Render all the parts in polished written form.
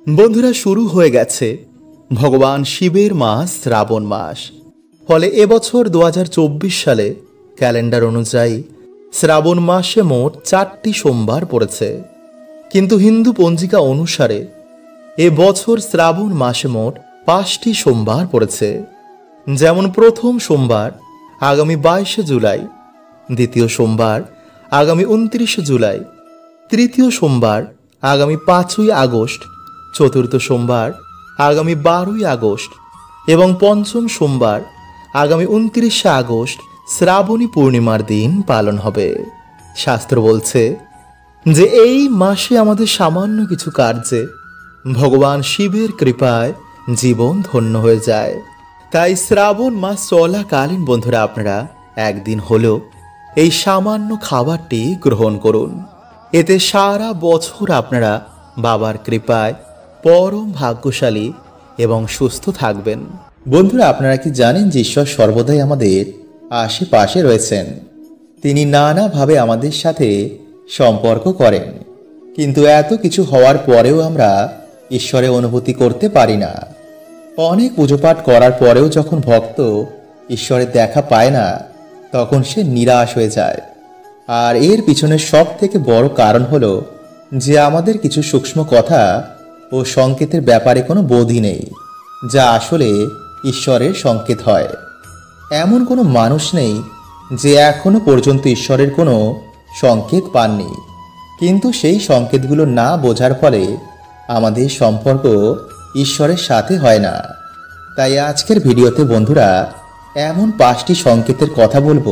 বন্ধুরা, শুরু হয়ে গেছে ভগবান শিবের মাস শ্রাবণ মাস। ফলে এবছর 2024 সালে ক্যালেন্ডার অনুযায়ী শ্রাবণ মাসে মোট 4টি সোমবার পড়েছে, কিন্তু হিন্দু পঞ্জিকা অনুসারে এবছর শ্রাবণ মাসে মোট 5টি সোমবার পড়েছে। যেমন প্রথম সোমবার আগামী 22শে জুলাই, দ্বিতীয় সোমবার আগামী 29শে জুলাই, তৃতীয় সোমবার আগামী 5ই আগস্ট, চতুর্থ সোমবার আগামী 12ই আগস্ট এবং পঞ্চম সোমবার আগামী 29শে আগস্ট শ্রাবণী পূর্ণিমার দিন পালন হবে। শাস্ত্র বলছে যে এই মাসে আমাদের সামান্য কিছু কার্যে ভগবান শিবের কৃপায় জীবন ধন্য হয়ে যায়। তাই শ্রাবণ মাস চলাকালীন বন্ধুরা আপনারা একদিন হলেও এই সামান্য খাবারটি গ্রহণ করুন। এতে সারা বছর আপনারা বাবার কৃপায় পরম ভাগ্যশালী এবং সুস্থ থাকবেন। বন্ধুরা, আপনারা কি জানেন যে ঈশ্বর সর্বদাই আমাদের আশেপাশে রয়েছেন? তিনি নানাভাবে আমাদের সাথে সম্পর্ক করেন, কিন্তু এত কিছু হওয়ার পরেও আমরা ঈশ্বরের অনুভূতি করতে পারি না। অনেক পুজোপাঠ করার পরেও যখন ভক্ত ঈশ্বরের দেখা পায় না, তখন সে নিরাশ হয়ে যায়। আর এর পিছনে সব থেকে বড় কারণ হলো যে আমাদের কিছু সূক্ষ্ম কথা ও সংকেতের ব্যাপারে কোনো বোধই নেই, যা আসলে ঈশ্বরের সংকেত হয়। এমন কোনো মানুষ নেই যে এখনো পর্যন্ত ঈশ্বরের কোনো সংকেত পাননি, কিন্তু সেই সংকেতগুলো না বোঝার ফলে আমাদের সম্পর্ক ঈশ্বরের সাথে হয় না। তাই আজকের ভিডিওতে বন্ধুরা এমন 5টি সংকেতের কথা বলবো,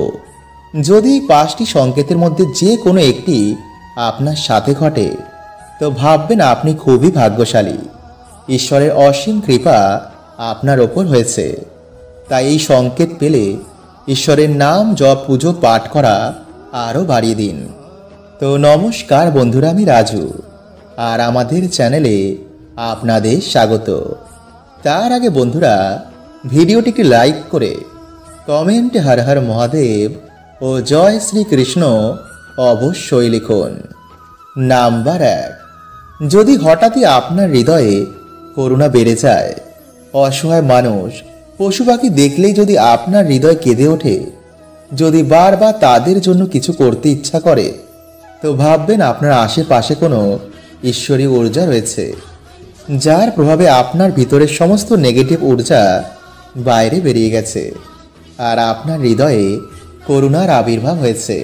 যদি 5টি সংকেতের মধ্যে যে কোনো একটি আপনার সাথে ঘটে তো ভাববেন আপনি খুবই ভাগ্যশালী। ঈশ্বরের অসীম কৃপা আপনার ওপর হয়েছে। তাই এই সংকেত পেলে ঈশ্বরের নাম জপ পুজো পাঠ করা আরও বাড়িয়ে দিন। তো নমস্কার বন্ধুরা, আমি রাজু, আর আমাদের চ্যানেলে আপনাদের স্বাগত। তার আগে বন্ধুরা ভিডিওটিকে লাইক করে কমেন্টে হর হর মহাদেব ও জয় শ্রীকৃষ্ণ অবশ্যই লিখুন। নাম্বার 1, যদি হঠাৎই আপনার হৃদয়ে করুণা বেড়ে যায়, অসহায় মানুষ পশু পাখি দেখলেই যদি আপনার হৃদয় কেঁদে ওঠে, যদি বারবার তাদের জন্য কিছু করতে ইচ্ছা করে, তো ভাববেন আপনার আশেপাশে কোনো ঈশ্বরী ঊর্জা রয়েছে, যার প্রভাবে আপনার ভিতরের সমস্ত নেগেটিভ ঊর্জা বাইরে বেরিয়ে গেছে আর আপনার হৃদয়ে করুণার আবির্ভাব হয়েছে।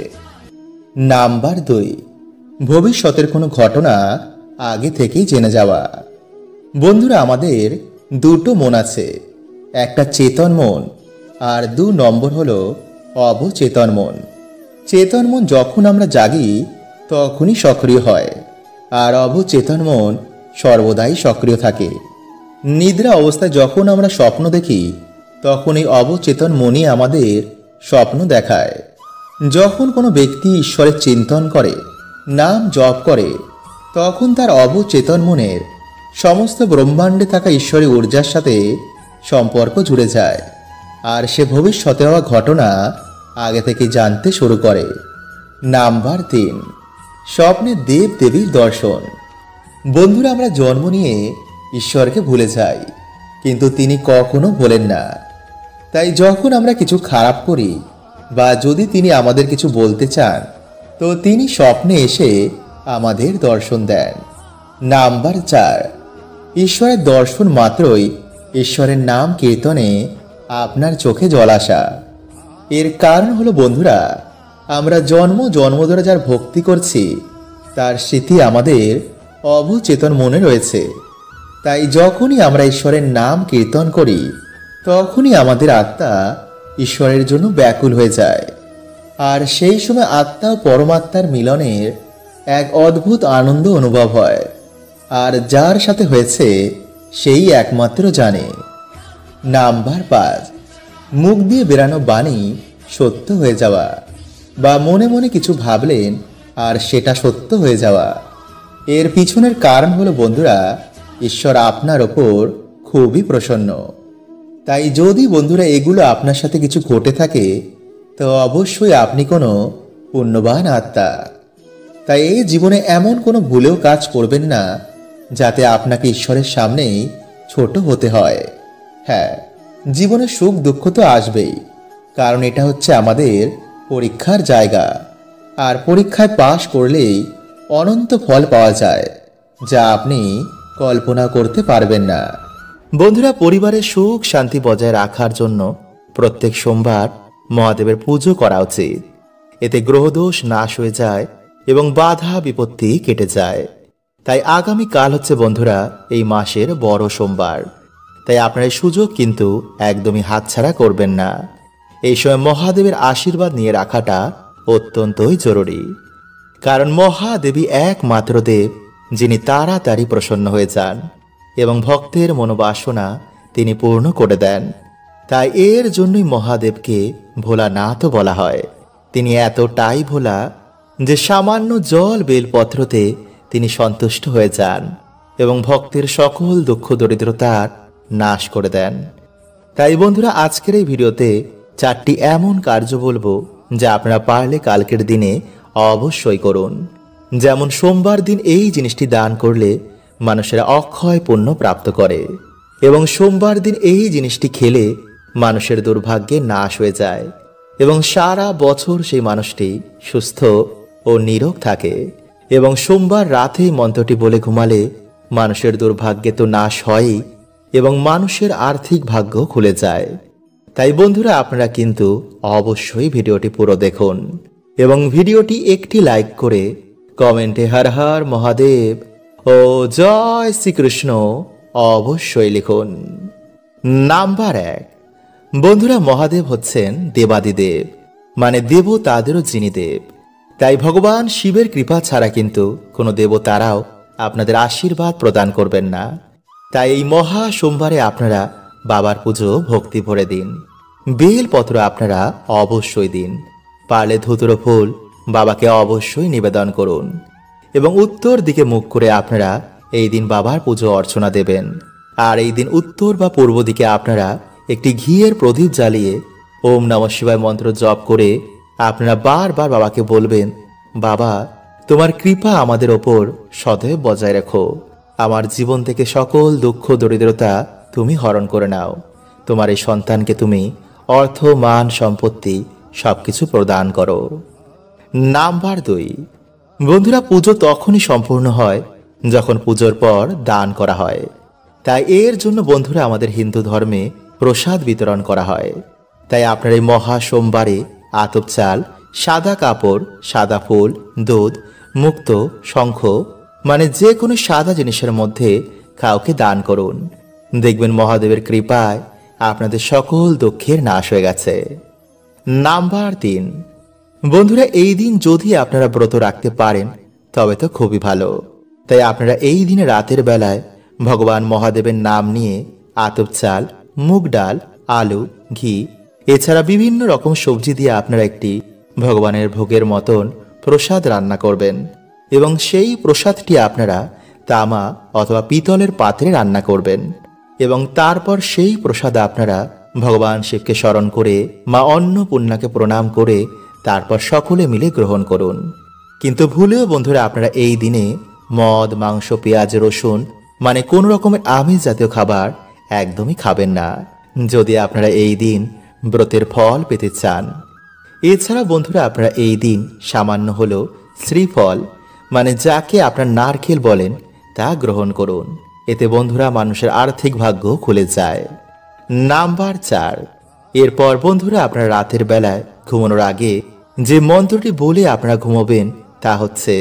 নাম্বার 2, ভবিষ্যতের কোনো ঘটনা আগে থেকেই জেনে যাওয়া। বন্ধুরা, আমাদের দুটো মন আছে, একটা চেতন মন আর 2 নম্বর হলো অবচেতন মন। চেতন মন যখন আমরা জাগি তখনই সক্রিয় হয়, আর অবচেতন মন সর্বদাই সক্রিয় থাকে। নিদ্রা অবস্থায় যখন আমরা স্বপ্ন দেখি তখন এই অবচেতন মনই আমাদের স্বপ্ন দেখায়। যখন কোনো ব্যক্তি ঈশ্বরের চিন্তন করে, নাম জপ করে, তখন তার অবচেতন মনের সমস্ত ব্রহ্মাণ্ডে থাকা ঈশ্বরী ঊর্জার সাথে সম্পর্ক জুড়ে যায়, আর সে ভবিষ্যতে হওয়া ঘটনা আগে থেকে জানতে শুরু করে। নাম্বার 3, স্বপ্নে দেব দেবীর দর্শন। বন্ধুরা, আমরা জন্ম নিয়ে ঈশ্বরকে ভুলে যাই, কিন্তু তিনি কখনো ভোলেন না। তাই যখন আমরা কিছু খারাপ করি বা যদি তিনি আমাদের কিছু বলতে চান, তো তিনি স্বপ্নে এসে আমাদের দর্শন দেন। নাম্বার 4, ঈশ্বরের দর্শন মাত্রই ঈশ্বরের নাম কীর্তনে আপনার চোখে জল আসা। এর কারণ হলো বন্ধুরা, আমরা জন্ম ধরে যার ভক্তি করছি তার স্মৃতি আমাদের অবচেতন মনে রয়েছে। তাই যখনই আমরা ঈশ্বরের নাম কীর্তন করি তখনই আমাদের আত্মা ঈশ্বরের জন্য ব্যাকুল হয়ে যায়, আর সেই সময় আত্মা ও পরমাত্মার মিলনের এক অদ্ভুত আনন্দ অনুভব হয়, আর যার সাথে হয়েছে সেই একমাত্র জানে। নাম্বার 5, মুখ দিয়ে বেরানো বাণী সত্য হয়ে যাওয়া, বা মনে মনে কিছু ভাবলেন আর সেটা সত্য হয়ে যাওয়া। এর পিছনের কারণ হলো বন্ধুরা, ঈশ্বর আপনার ওপর খুবই প্রসন্ন। তাই যদি বন্ধুরা এগুলো আপনার সাথে কিছু ঘটে থাকে তো অবশ্যই আপনি কোনো পুণ্যবান আত্মা। তাই এই জীবনে এমন কোনো ভুলেও কাজ করবেন না যাতে আপনাকে ঈশ্বরের সামনেই ছোট হতে হয়। হ্যাঁ, জীবনে সুখ দুঃখ তো আসবেই, কারণ এটা হচ্ছে আমাদের পরীক্ষার জায়গা। আর পরীক্ষায় পাশ করলেই অনন্ত ফল পাওয়া যায়, যা আপনি কল্পনা করতে পারবেন না। বন্ধুরা, পরিবারের সুখ শান্তি বজায় রাখার জন্য প্রত্যেক সোমবার মহাদেবের পুজো করা উচিত। এতে গ্রহদোষ নাশ হয়ে যায় এবং বাধা বিপত্তি কেটে যায়। তাই আগামী কাল হচ্ছে বন্ধুরা এই মাসের বড় সোমবার। তাই আপনার এই সুযোগ কিন্তু একদমই হাতছাড়া করবেন না। এই সময় মহাদেবের আশীর্বাদ নিয়ে রাখাটা অত্যন্তই জরুরি, কারণ মহাদেবী একমাত্র দেব যিনি তাড়াতাড়ি প্রসন্ন হয়ে যান এবং ভক্তের মনোবাসনা তিনি পূর্ণ করে দেন। তাই এর জন্যই মহাদেবকে ভোলানাথও বলা হয়। তিনি এতটাই ভোলা যে সামান্য জল বেলপত্রতে তিনি সন্তুষ্ট হয়ে যান এবং ভক্তের সকল দুঃখ দরিদ্রতার নাশ করে দেন। তাই বন্ধুরা, আজকের এই ভিডিওতে 4টি এমন কার্য বলবো যা আপনারা পারলে কালকের দিনে অবশ্যই করুন। যেমন সোমবার দিন এই জিনিসটি দান করলে মানুষেরা অক্ষয় পুণ্য প্রাপ্ত করে এবং সোমবার দিন এই জিনিসটি খেলে মানুষের দুর্ভাগ্যে নাশ হয়ে যায় এবং সারা বছর সেই মানুষটি সুস্থ ও নিরোগ থাকে। এবং সোমবার রাতে মন্ত্রটি বলে ঘুমালে মানুষের দুর্ভাগ্যে তো নাশ হয়ই এবং মানুষের আর্থিক ভাগ্য খুলে যায়। তাই বন্ধুরা, আপনারা কিন্তু অবশ্যই ভিডিওটি পুরো দেখুন এবং ভিডিওটি একটি লাইক করে কমেন্টে হর হর মহাদেব ও জয় শ্রীকৃষ্ণ অবশ্যই লিখুন। নাম্বার 1, বন্ধুরা, মহাদেব হচ্ছেন দেবাদিদেব, মানে দেবতাদেরও যিনি দেব। তাই ভগবান শিবের কৃপা ছাড়া কিন্তু কোনো দেবতারাও আপনাদের আশীর্বাদ প্রদান করবেন না। তাই এই মহা সোমবারে আপনারা বাবার পুজো ভক্তি ভরে দিন। বেলপত্র আপনারা অবশ্যই দিন। পারলে ধুতুরো ফুল বাবাকে অবশ্যই নিবেদন করুন এবং উত্তর দিকে মুখ করে আপনারা এই দিন বাবার পুজো অর্চনা দেবেন। আর এই দিন উত্তর বা পূর্ব দিকে আপনারা একটি ঘিয়ের প্রদীপ জ্বালিয়ে ওম নমঃ শিবায় মন্ত্র জপ করে আপনারা বারবার বাবাকে বলবেন, বাবা, তোমার কৃপা আমাদের ওপর সদৈব বজায় রেখো। আমার জীবন থেকে সকল দুঃখ দরিদ্রতা তুমি হরণ করে নাও। তোমার এই সন্তানকে তুমি অর্থ মান সম্পত্তি সবকিছু প্রদান করো। নাম্বার 2, বন্ধুরা, পুজো তখনই সম্পূর্ণ হয় যখন পুজোর পর দান করা হয়। তাই এর জন্য বন্ধুরা আমাদের হিন্দু ধর্মে প্রসাদ বিতরণ করা হয়। তাই আপনার এই মহা সোমবারে আতপ চাল, সাদা কাপড়, সাদা ফুল, দুধ, মুক্ত, শঙ্খ, মানে যে কোনো সাদা জিনিসের মধ্যে কাউকে দান করুন। দেখবেন মহাদেবের কৃপায় আপনাদের সকল দুঃখের নাশ হয়ে গেছে। নাম্বার 3, বন্ধুরা, এই দিন যদি আপনারা ব্রত রাখতে পারেন তবে তো খুবই ভালো। তাই আপনারা এই দিনে রাতের বেলায় ভগবান মহাদেবের নাম নিয়ে আতপ চাল, মুগ ডাল, আলু, ঘি এছাড়া বিভিন্ন রকম সবজি দিয়ে আপনারা একটি ভগবানের ভোগের মতন প্রসাদ রান্না করবেন এবং সেই প্রসাদটি আপনারা তামা অথবা পিতলের পাত্রে রান্না করবেন এবং তারপর সেই প্রসাদ আপনারা ভগবান শিবকে স্মরণ করে মা অন্নপূর্ণাকে প্রণাম করে তারপর সকলে মিলে গ্রহণ করুন। কিন্তু ভুলেও বন্ধুরা আপনারা এই দিনে মদ, মাংস, পেঁয়াজ, রসুন মানে কোন রকমের আমিষ জাতীয় খাবার একদমই খাবেন না, যদি আপনারা এই দিন ব্রতের ফল পেতে চান। এছাড়া বন্ধুরা আপনারা এই দিন সামান্য হলো শ্রীফল মানে যাকে আপনার নারকেল বলেন তা গ্রহণ করুন। এতে বন্ধুরা মানুষের আর্থিক ভাগ্য খুলে যায়। নাম্বার 4, এরপর বন্ধুরা আপনারা রাতের বেলায় ঘুমানোর আগে যে মন্ত্রটি বলে আপনারা ঘুমাবেন তা হচ্ছে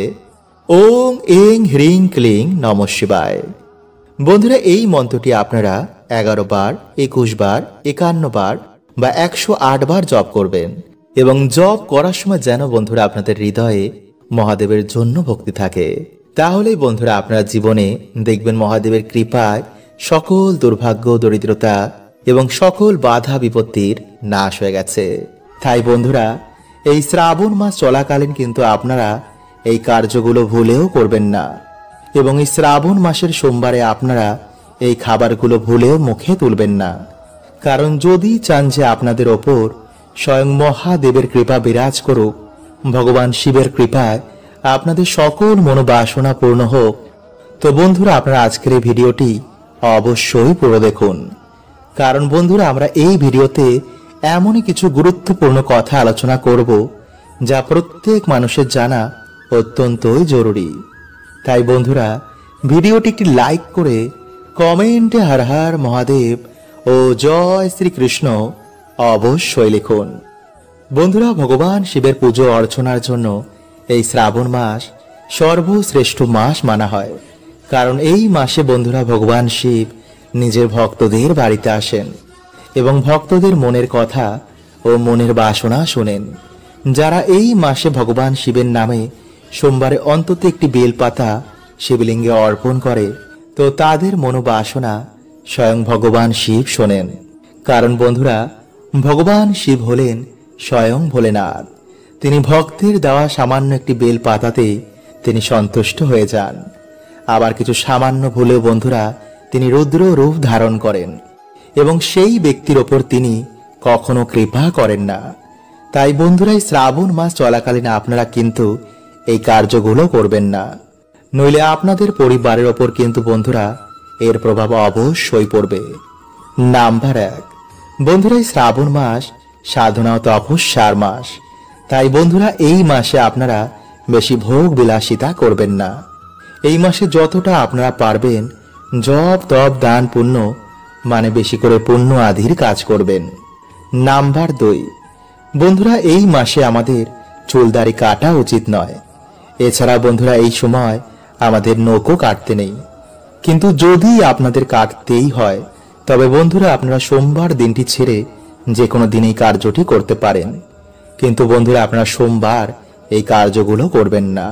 ওং এং হ্রিং ক্লিং নমঃ শিবায়। বন্ধুরা এই মন্ত্রটি আপনারা 11 বার, 21 বার, 51 বার বা 108 বার জপ করবেন এবং জপ করার সময় যেন বন্ধুরা আপনাদের হৃদয়ে মহাদেবের জন্য ভক্তি থাকে। তাহলেই বন্ধুরা আপনার জীবনে দেখবেন মহাদেবের কৃপায় সকল দুর্ভাগ্য, দরিদ্রতা এবং সকল বাধা বিপত্তির নাশ হয়ে গেছে। তাই বন্ধুরা এই শ্রাবণ মাস চলাকালীন কিন্তু আপনারা এই কার্যগুলো ভুলেও করবেন না এবং এই শ্রাবণ মাসের সোমবারে আপনারা এই খাবারগুলো ভুলেও মুখে তুলবেন না। কারণ যদি চান যে আপনাদের ওপর স্বয়ং মহাদেবের কৃপা বিরাজ করুক, ভগবান শিবের কৃপায় আপনাদের সকল মনোবাসনা পূর্ণ হোক, তো বন্ধুরা, আপনারা আজকের এই ভিডিওটি অবশ্যই পুরো দেখুন, কারণ বন্ধুরা আমরা এই ভিডিওতে এমনই কিছু গুরুত্বপূর্ণ কথা আলোচনা করব যা প্রত্যেক মানুষের জানা অত্যন্তই জরুরি। তাই বন্ধুরা, ভিডিওটি একটি লাইক করে কমেন্টে হর হর মহাদেব ও জয় শ্রীকৃষ্ণ অবশ্যই লিখুন। বন্ধুরা, ভগবান শিবের পুজো অর্চনার জন্য এই শ্রাবণ মাস সর্বশ্রেষ্ঠ মাস মানা হয়, কারণ এই মাসে বন্ধুরা ভগবান শিব নিজের ভক্তদের বাড়িতে আসেন এবং ভক্তদের মনের কথা ও মনের বাসনা শোনেন। যারা এই মাসে ভগবান শিবের নামে সোমবারে অন্তত একটি বেলপাতা শিবলিঙ্গে অর্পণ করে, তো তাদের মনোবাসনা স্বয়ং ভগবান শিব শোনেন। কারণ বন্ধুরা, ভগবান শিব হলেন স্বয়ং ভোলেনাথ। তিনি ভক্তের দেওয়া সামান্য একটি বেল পাতাতে তিনি সন্তুষ্ট হয়ে যান। আবার কিছু সামান্য ভুলেও বন্ধুরা তিনি রুদ্র রূপ ধারণ করেন এবং সেই ব্যক্তির ওপর তিনি কখনো কৃপা করেন না। তাই বন্ধুরা, এই শ্রাবণ মাস চলাকালীন আপনারা কিন্তু এই কার্যগুলো করবেন না, নইলে আপনাদের পরিবারের ওপর কিন্তু বন্ধুরা এর প্রভাব অবশ্যই পড়বে। নাম্বার 1, বন্ধুরা এই শ্রাবণ মাস সাধনা ও তপস্যার মাস। তাই বন্ধুরা এই মাসে আপনারা বেশি ভোগ বিলাসিতা করবেন না। এই মাসে যতটা আপনারা পারবেন জপ তপ দান পুণ্য মানে বেশি করে পুণ্য আদির কাজ করবেন। নাম্বার 2, বন্ধুরা এই মাসে আমাদের চুলদাড়ি কাটা উচিত নয়। এছাড়া বন্ধুরা এই সময় আমাদের নখও কাটতে নেই। কিন্তু যদি আপনাদের কাটতেই হয় তবে বন্ধুরা আপনারা সোমবার দিনটি ছেড়ে যে কোনো দিন এই কার্যটি করতে পারেন, কিন্তু বন্ধুরা আপনারা সোমবার এই কার্যগুলো করবেন না।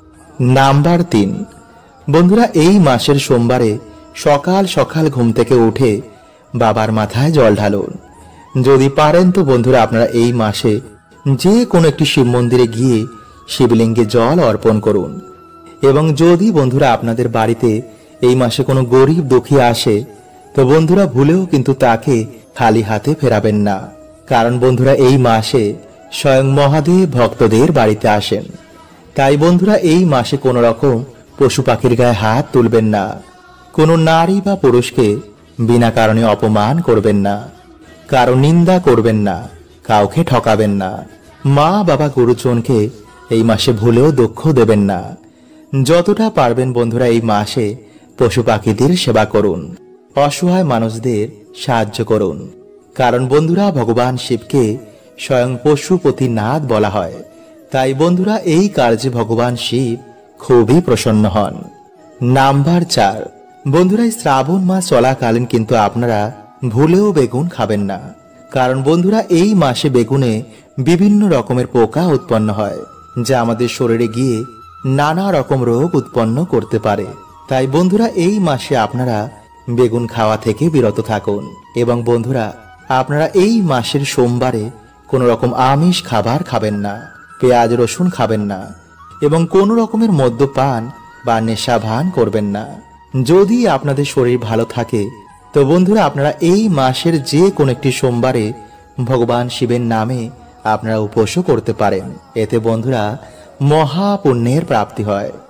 নাম্বার 3, বন্ধুরা এই মাসের সোমবারে সকাল সকাল ঘুম থেকে উঠে বাবার মাথায় জল ঢালুন। যদি পারেন তো বন্ধুরা আপনারা এই মাসে যে কোনো একটি শিব মন্দিরে গিয়ে শিবলিঙ্গে জল অর্পণ করুন। এবং যদি বন্ধুরা আপনাদের বাড়িতে এই মাসে কোনো গরিব দুঃখী আসে তো বন্ধুরা ভুলেও কিন্তু তাকে খালি হাতে ফেরাবেন না, কারণ বন্ধুরা এই মাসে স্বয়ং মহাদেব ভক্তদের বাড়িতে আসেন। তাই বন্ধুরা এই মাসে কোনো রকম পশু পাখির গায়ে হাত তুলবেন না, কোনো নারী বা পুরুষকে বিনা কারণে অপমান করবেন না, কারো নিন্দা করবেন না, কাউকে ঠকাবেন না। মা বাবা গুরুজনকে এই মাসে ভুলেও দুঃখ দেবেন না। যতটা পারবেন বন্ধুরা এই মাসে পশু পাখিদের সেবা করুন, অসহায় মানুষদের সাহায্য করুন, কারণ বন্ধুরা ভগবান শিবকে স্বয়ং পশুপতিনাথ বলা হয়। তাই বন্ধুরা এই কার্যে ভগবান শিব খুবই প্রসন্ন হন। নাম্বার 4, বন্ধুরা এই শ্রাবণ মাস চলাকালীন কিন্তু আপনারা ভুলেও বেগুন খাবেন না, কারণ বন্ধুরা এই মাসে বেগুনে বিভিন্ন রকমের পোকা উৎপন্ন হয় যা আমাদের শরীরে গিয়ে নানা রকম রোগ উৎপন্ন করতে পারে। তাই বন্ধুরা এই মাসে আপনারা বেগুন খাওয়া থেকে বিরত থাকুন এবং বন্ধুরা আপনারা এই মাসের সোমবারে কোনো রকম আমিষ খাবার খাবেন না, পেঁয়াজ রসুন খাবেন না এবং কোনো রকমের মদ্যপান বা নেশা ভান করবেন না। যদি আপনাদের শরীর ভালো থাকে তো বন্ধুরা আপনারা এই মাসের যে কোনো একটি সোমবারে ভগবান শিবের নামে আপনারা উপোসও করতে পারেন। এতে বন্ধুরা মহাপুণ্যের প্রাপ্তি হয়।